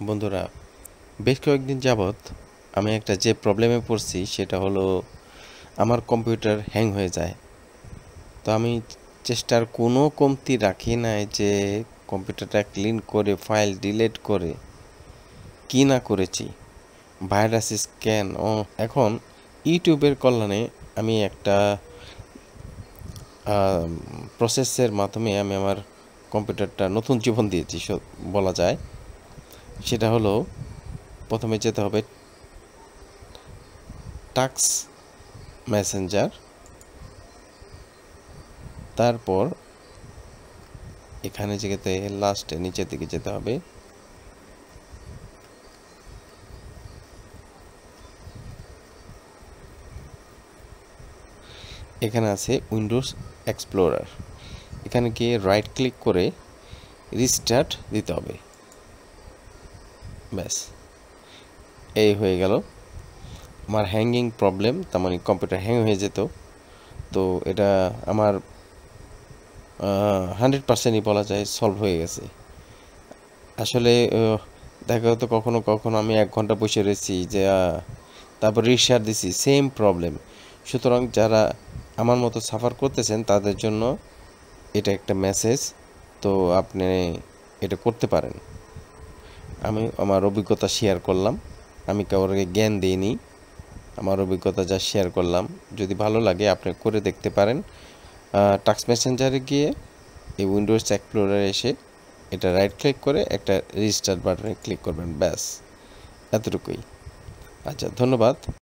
বন্ধুরা, বেশ কয়েকদিন যাবৎ আমি একটা যে প্রবলেমে পড়ছি সেটা হলো আমার কম্পিউটার হ্যাং হয়ে যায়। তো আমি চেষ্টার কোনো কমতি রাখি নাই যে কম্পিউটারটা ক্লিন করে ফাইল ডিলিট করে কি না করেছি, ভাইরাস স্ক্যান ও এখন ইউটিউবের কল্যাণে আমি একটা প্রসেসের মাধ্যমে আমি আমার কম্পিউটারটা নতুন জীবন দিয়েছি বলা যায়। সেটা হলো প্রথমে যেতে হবে টাক্স মেসেঞ্জার, তারপর এখানে যেতে লাস্টে নিচের দিকে যেতে হবে, এখানে আছে উইন্ডোজ এক্সপ্লোরার। এখানে গিয়ে রাইট ক্লিক করে রিস্টার্ট দিতে হবে। ব্যাস, এই হয়ে গেল আমার হ্যাঙ্গিং প্রবলেম। তার মানে কম্পিউটার হ্যাং হয়ে যেত। তো এটা আমার 100%ই বলা যায় সলভ হয়ে গেছে। আসলে দেখা হতো কখনো কখনো আমি 1 ঘন্টা বসে রয়েছি যে তারপর রিস্টার্ট দিছি, সেম প্রবলেম। সুতরাং যারা আমার মতো সাফার করতেছেন তাদের জন্য এটা একটা মেসেজ। তো আপনি এটা করতে পারেন। আমি আমার অভিজ্ঞতা শেয়ার করলাম, আমি কাউকে জ্ঞান দিইনি, আমার অভিজ্ঞতা যা শেয়ার করলাম। যদি ভালো লাগে আপনি করে দেখতে পারেন। টাক্স মেসেঞ্জারে গিয়ে এই উইন্ডোজ এক্সপ্লোরারে এসে এটা রাইট ক্লিক করে একটা রিস্টার্ট বাটনে ক্লিক করবেন। ব্যাস, এতটুকুই। আচ্ছা, ধন্যবাদ।